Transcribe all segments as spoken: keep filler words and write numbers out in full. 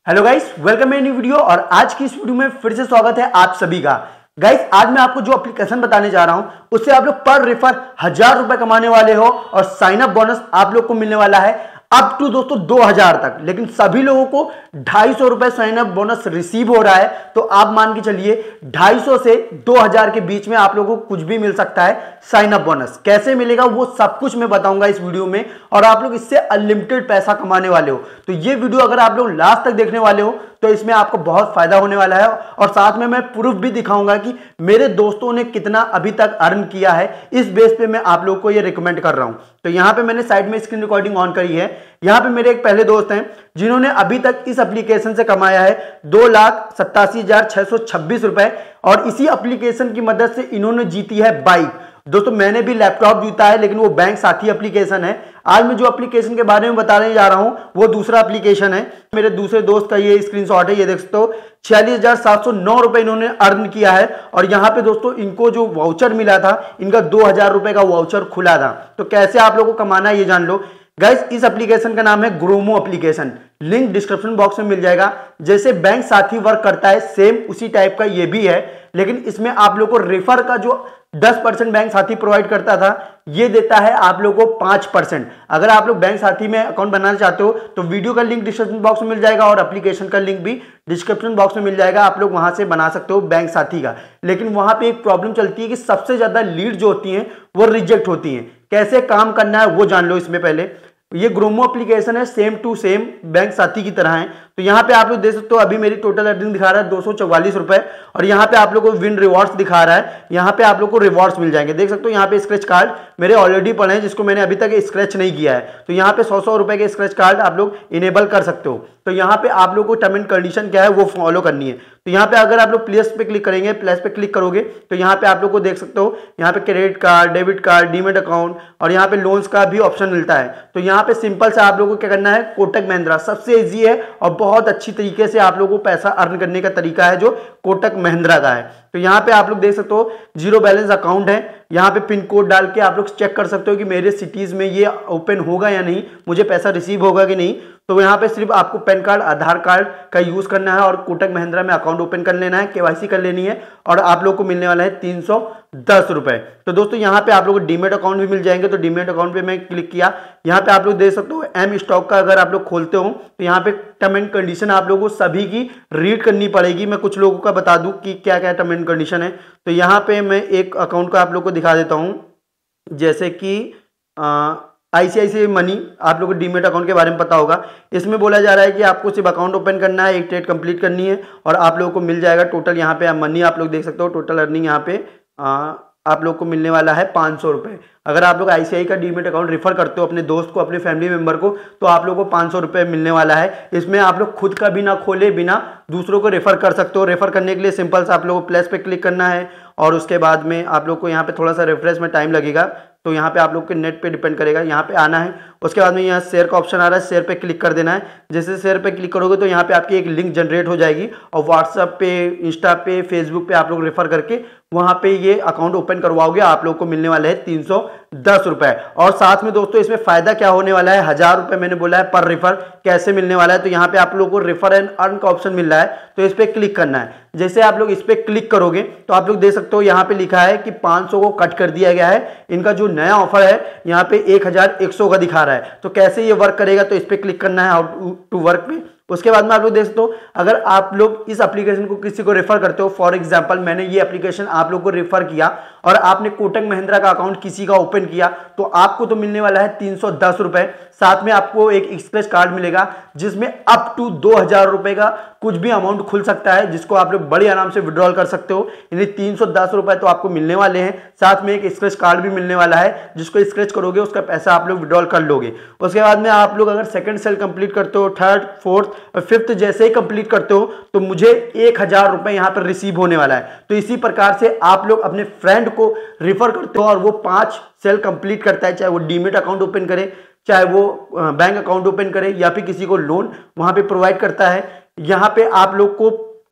Hello guys, welcome मेरी new video. और आज की इस वीडियो में फिर से स्वागत है आप सभी का। गाइस, आज मैं आपको जो एप्लीकेशन बताने जा रहा हूं उससे आप लोग पर रेफर हजार रुपए कमाने वाले हो और साइन अप बोनस आप लोग को मिलने वाला है अप टू दोस्तों दो हजार तक। लेकिन सभी लोगों को ढाई सौ रुपए साइन अप बोनस रिसीव हो रहा है, तो आप मान के चलिए ढाई सौ से दो हजार के बीच में आप लोगों को कुछ भी मिल सकता है साइन अप बोनस। कैसे मिलेगा वो सब कुछ मैं बताऊंगा इस वीडियो में, और आप लोग इससे अनलिमिटेड पैसा कमाने वाले हो। तो ये वीडियो अगर आप लोग लास्ट तक देखने वाले हो तो इसमें आपको बहुत फायदा होने वाला है, और साथ में मैं प्रूफ भी दिखाऊंगा कि मेरे दोस्तों ने कितना अभी तक अर्न किया है। इस बेस पे मैं आप लोगों को ये रिकमेंड कर रहा हूं। तो यहां पे मैंने साइड में स्क्रीन रिकॉर्डिंग ऑन करी है। यहां पे मेरे एक पहले दोस्त हैं जिन्होंने अभी तक इस एप्लीकेशन से कमाया है दो लाख सत्तासी हजार छह सौ छब्बीस रुपए, और इसी एप्लीकेशन की मदद से इन्होंने जीती है बाइक। दोस्तों, मैंने भी लैपटॉप जीता है, लेकिन वो बैंक साथी एप्लीकेशन है। आज मैं जो एप्लीकेशन के बारे में बताने जा रहा हूं वो दूसरा एप्लीकेशन है। मेरे दूसरे दोस्त का ये स्क्रीनशॉट है, ये देख सकते हो। छियालीस हजार सात सौ नौ रुपए इन्होंने अर्न किया है, और यहां पे दोस्तों इनको जो वाउचर मिला था, इनका दो हजार रुपए का वाउचर खुला था। तो कैसे आप लोगों को कमाना है ये जान लो। गाइस, इस एप्लीकेशन का नाम है Gromo application. Link description box में मिल जाएगा। जैसे बैंक साथी वर्क करता है सेम उसी टाइप का ये भी है, लेकिन इसमें आप लोग को रेफर का जो दस परसेंट बैंक साथी प्रोवाइड करता था, ये देता है आप लोगों को पांच परसेंट। अगर आप लोग बैंक साथी में अकाउंट बनाना चाहते हो तो वीडियो का लिंक डिस्क्रिप्शन बॉक्स में मिल जाएगा, और एप्लीकेशन का लिंक भी डिस्क्रिप्शन बॉक्स में मिल जाएगा। आप लोग वहां से बना सकते हो बैंक साथी का। लेकिन वहां पे एक प्रॉब्लम चलती है कि सबसे ज्यादा लीड जो होती हैं वो रिजेक्ट होती हैं। कैसे काम करना है वो जान लो इसमें पहले। ये ग्रोमो एप्लीकेशन है, सेम टू सेम बैंक साथी की तरह है। तो यहाँ पे आप लोग देख सकते हो अभी मेरी टोटल अर्निंग दिखा रहा है दो सौ चौवालीस रुपए, और यहाँ पे आप लोग को विन रिवॉर्ड्स दिखा रहा है। यहाँ पे आप लोग को रिवॉर्ड्स मिल जाएंगे, देख सकते हो। यहाँ पे स्क्रैच कार्ड मेरे ऑलरेडी पड़े हैं जिसको मैंने अभी तक स्क्रैच नहीं किया है। तो यहाँ पे सौ सौ रुपए के स्क्रैच कार्ड आप लोग इनेबल कर सकते हो। तो यहाँ पे आप लोग को टर्म एंड कंडीशन क्या है वो फॉलो करनी है। तो यहाँ पे अगर आप लोग प्लस पे क्लिक करेंगे, प्लस पे क्लिक करोगे तो यहाँ पे आप लोग को देख सकते हो, यहाँ पे credit card, debit card, demat account, और यहाँ पे लोन्स का भी ऑप्शन मिलता है। तो यहाँ पे सिंपल से आप लोगों को क्या करना है, कोटक महिंद्रा सबसे इजी है और बहुत अच्छी तरीके से आप लोगों को पैसा अर्न करने का तरीका है जो कोटक महिंद्रा का है। तो यहाँ पे आप लोग देख सकते हो जीरो बैलेंस अकाउंट है। यहाँ पे पिन कोड डाल के आप लोग चेक कर सकते हो कि मेरे सिटीज में ये ओपन होगा या नहीं, मुझे पैसा रिसीव होगा कि नहीं। तो यहाँ पे सिर्फ आपको पैन कार्ड, आधार कार्ड का यूज करना है और कोटक महिंद्रा में अकाउंट ओपन कर लेना है, केवाईसी कर लेनी है, और आप लोग को मिलने वाला है तीन सौ दस रुपए। तो दोस्तों यहाँ पे आप लोग को डीमेट अकाउंट भी मिल जाएंगे। तो डीमेट अकाउंट पे मैं क्लिक किया। यहाँ पे आप लोग देख सकते हो एम स्टॉक का अगर आप लोग खोलते हो तो यहाँ पे टर्म एंड कंडीशन आप लोगों को सभी की रीड करनी पड़ेगी। मैं कुछ लोगों का बता दूं कि क्या क्या टर्म एंड कंडीशन है। तो यहाँ पे मैं एक अकाउंट का आप लोग को दिखा देता हूँ, जैसे कि आईसीआईसीआई मनी। आप लोगों को डीमेट अकाउंट के बारे में पता होगा। इसमें बोला जा रहा है कि आपको सिर्फ अकाउंट ओपन करना है, एक ट्रेड कंप्लीट करनी है, और आप लोगों को मिल जाएगा टोटल। यहाँ पे मनी आप लोग देख सकते हो, टोटल अर्निंग यहाँ पे आ, आप लोग को मिलने वाला है पाँच सौ रुपये। अगर आप लोग आईसीआई का डीमेट अकाउंट रेफर करते हो अपने दोस्त को, अपने फैमिली मेंबर को, तो आप लोग को पाँच सौ रुपये मिलने वाला है। इसमें आप लोग खुद का भी ना खोले बिना दूसरों को रेफर कर सकते हो। रेफर करने के लिए सिंपल से आप लोग को प्लस पे क्लिक करना है, और उसके बाद में आप लोग को यहाँ पे थोड़ा सा रिफ्रेश में टाइम लगेगा। तो यहाँ पे आप लोग के नेट पे डिपेंड करेगा, यहाँ पे आना है। उसके बाद में यहाँ शेयर का ऑप्शन आ रहा है, शेयर पे क्लिक कर देना है। जैसे शेयर पे क्लिक करोगे तो यहाँ पे आपकी एक लिंक जनरेट हो जाएगी, और व्हाट्सएप पे, इंस्टा पे, फेसबुक पे आप लोग रेफर करके वहां पे ये अकाउंट ओपन करवाओगे। आप लोग को मिलने वाले हैं तीन सौ दस रुपए। और साथ में दोस्तों इसमें फायदा क्या होने वाला है, हजार रुपए मैंने बोला है पर रेफर कैसे मिलने वाला है। तो यहाँ पे आप लोगों को रेफर एंड अर्न का ऑप्शन मिल रहा है, तो इस पे क्लिक करना है। जैसे आप लोग इस पे क्लिक करोगे तो आप लोग देख सकते हो यहाँ पे लिखा है कि पाँच सौ को कट कर दिया गया है। इनका जो नया ऑफर है यहाँ पे एक हजार एक सौ का दिखा रहा है। तो कैसे ये वर्क करेगा, तो इस पे क्लिक करना है, हाउ टू वर्क पे। उसके बाद में आप लोग देख सकते हो, अगर आप लोग इस एप्लीकेशन को किसी को रेफर करते हो, फॉर एग्जांपल मैंने ये एप्लीकेशन आप लोग को रेफर किया और आपने कोटक महिंद्रा का अकाउंट किसी का ओपन किया, तो आपको तो मिलने वाला है तीन सौ दस रुपए। साथ में आपको एक एक्सप्रेस कार्ड मिलेगा जिसमें अप टू दो हजार रुपए का कुछ भी अमाउंट खुल सकता है, जिसको आप लोग बड़े आराम से विड्रॉल कर सकते हो। यानी तीन सौ दस रुपए तो आपको मिलने वाले हैं। साथ में एक स्क्रैच कार्ड भी मिलने वाला है, जिसको स्क्रैच करोगे उसका पैसा आप लोग विड्रॉल कर लोगे। उसके बाद में आप लोग अगर सेकंड सेल कंप्लीट करते हो, थर्ड, फोर्थ और फिफ्थ जैसे ही कंप्लीट करते हो, तो मुझे एक हजार रुपए यहाँ पर रिसीव होने वाला है। तो इसी प्रकार से आप लोग अपने फ्रेंड को रेफर करते हो और वो पांच सेल कंप्लीट करता है, चाहे वो डीमेट अकाउंट ओपन करे, चाहे वो बैंक अकाउंट ओपन करे, या फिर किसी को लोन वहां पे प्रोवाइड करता है। यहाँ पे आप लोग को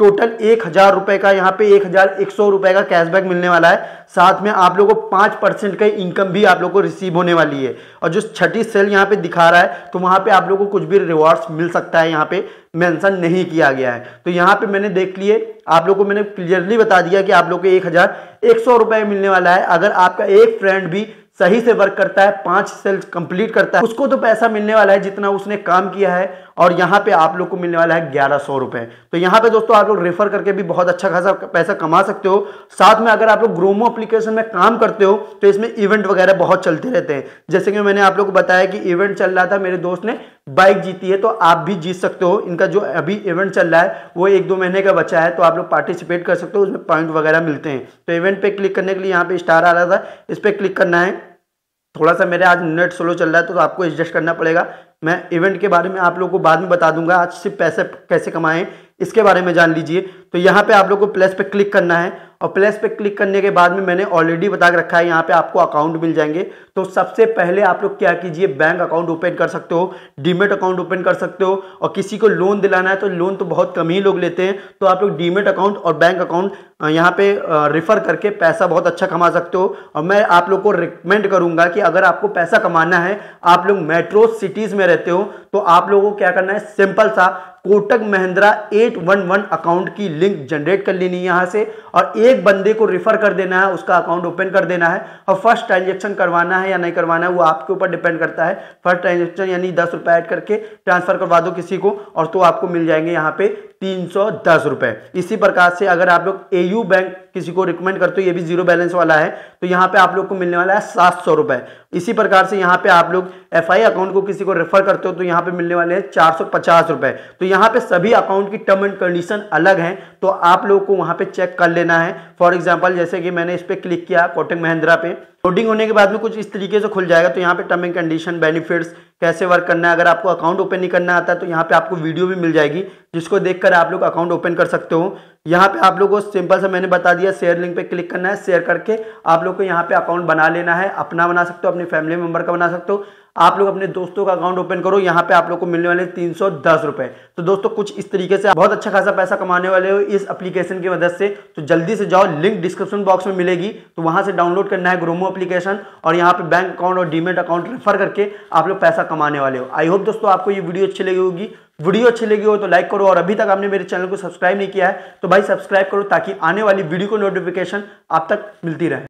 टोटल एक हजार रुपए का यहाँ पे एक हजार एक सौ रुपए का कैशबैक मिलने वाला है। साथ में आप लोगों को पांच परसेंट का इनकम भी आप लोगों को रिसीव होने वाली है। और जो छठी सेल यहाँ पे दिखा रहा है तो वहां पे आप लोगों को कुछ भी रिवॉर्ड्स मिल सकता है, यहाँ पे मेंशन नहीं किया गया है। तो यहाँ पे मैंने देख लिए, आप लोगों को मैंने क्लियरली बता दिया कि आप लोग को एक हजार एक सौ रुपए मिलने वाला है। अगर आपका एक फ्रेंड भी सही से वर्क करता है, पांच सेल्स कंप्लीट करता है, उसको तो पैसा मिलने वाला है जितना उसने काम किया है। और यहाँ पे आप लोग को मिलने वाला है ग्यारह सौ रुपए। तो यहाँ पे दोस्तों आप लोग रेफर करके भी बहुत अच्छा खासा पैसा कमा सकते हो। साथ में अगर आप लोग ग्रोमो एप्लीकेशन में काम करते हो तो इसमें इवेंट वगैरह बहुत चलते रहते हैं। जैसे कि मैंने आप लोग को बताया कि इवेंट चल रहा था, मेरे दोस्त ने बाइक जीती है, तो आप भी जीत सकते हो। इनका जो अभी इवेंट चल रहा है वो एक दो महीने का बचा है, तो आप लोग पार्टिसिपेट कर सकते हो, उसमें पॉइंट वगैरह मिलते हैं। तो इवेंट पे क्लिक करने के लिए यहाँ पे स्टार आ रहा था, इस पर क्लिक करना है। थोड़ा सा मेरे आज नेट स्लो चल रहा है तो आपको एडजस्ट करना पड़ेगा। मैं इवेंट के बारे में आप लोगों को बाद में बता दूंगा, आज सिर्फ पैसे कैसे कमाएं इसके बारे में जान लीजिए। तो यहाँ पे आप लोगों को प्लस पे क्लिक करना है और प्लस पे क्लिक करने के बाद में मैंने ऑलरेडी बता के रखा है, यहाँ पे आपको अकाउंट मिल जाएंगे। तो सबसे पहले आप लोग क्या कीजिए, बैंक अकाउंट ओपन कर सकते हो, डीमेट अकाउंट ओपन कर सकते हो। और किसी को लोन दिलाना है तो लोन तो बहुत कम ही लोग लेते हैं, तो आप लोग डीमेट अकाउंट और बैंक अकाउंट यहाँ पे रेफर करके पैसा बहुत अच्छा कमा सकते हो। और मैं आप लोग को रिकमेंड करूंगा कि अगर आपको पैसा कमाना है, आप लोग मेट्रो सिटीज में रहते हो, तो आप लोगों को क्या करना है, सिंपल सा कोटक महिंद्रा आठ सौ ग्यारह अकाउंट की लिंक जनरेट कर लेनी है यहाँ से, और एक बंदे को रेफर कर देना है, उसका अकाउंट ओपन कर देना है। और फर्स्ट ट्रांजैक्शन करवाना है या नहीं करवाना है वो आपके ऊपर डिपेंड करता है। फर्स्ट ट्रांजैक्शन यानी दस रुपए ऐड करके ट्रांसफर करवा दो किसी को, और तो आपको मिल जाएंगे यहाँ पे तीन सौ दस रुपए। इसी प्रकार से अगर आप लोग एयू बैंक किसी को रिकमेंड करते हो, ये भी जीरो बैलेंस वाला है, तो यहाँ पे आप लोग को मिलने वाला है सात सौ रुपए। इसी प्रकार से यहाँ पे आप लोग एफआई अकाउंट को किसी को रेफर करते हो तो यहाँ पे मिलने वाले हैं चार सौ पचास रुपए। तो यहाँ पे सभी अकाउंट की टर्म एंड कंडीशन अलग हैं, तो आप लोग को वहां पे चेक कर लेना है। फॉर एग्जांपल जैसे कि मैंने इस पे क्लिक किया कोटक महिंद्रा पे, लोडिंग होने के बाद में कुछ इस तरीके से खुल जाएगा। तो यहाँ पे टर्म एंड कंडीशन, बेनिफिट्स, कैसे वर्क करना है। अगर आपको अकाउंट ओपन नहीं करना आता है तो यहाँ पे आपको वीडियो भी मिल जाएगी जिसको देखकर आप लोग अकाउंट ओपन कर सकते हो। यहाँ पे आप लोगों को सिंपल से मैंने बता दिया, शेयर लिंक पे क्लिक करना है, शेयर करके आप लोग को यहाँ पे अकाउंट बना लेना है। अपना बना सकते हो, अपनी फैमिली मेंबर का बना सकते हो, आप लोग अपने दोस्तों का अकाउंट ओपन करो। यहाँ पे आप लोग को मिलने वाले तीन सौ दस रुपए। तो दोस्तों कुछ इस तरीके से आप बहुत अच्छा खासा पैसा कमाने वाले हो इस एप्लीकेशन की मदद से। तो जल्दी से जाओ, लिंक डिस्क्रिप्शन बॉक्स में मिलेगी, तो वहां से डाउनलोड करना है ग्रोमो एप्लीकेशन, और यहाँ पे बैंक अकाउंट और डीमेट अकाउंट रेफर करके आप लोग पैसा कमाने वाले हो। आई होप दोस्तों आपको ये वीडियो अच्छी लगी होगी। वीडियो अच्छी लगी हो तो लाइक करो, और अभी तक आपने मेरे चैनल को सब्सक्राइब नहीं किया है तो भाई सब्सक्राइब करो, ताकि आने वाली वीडियो को नोटिफिकेशन आप तक मिलती रहे।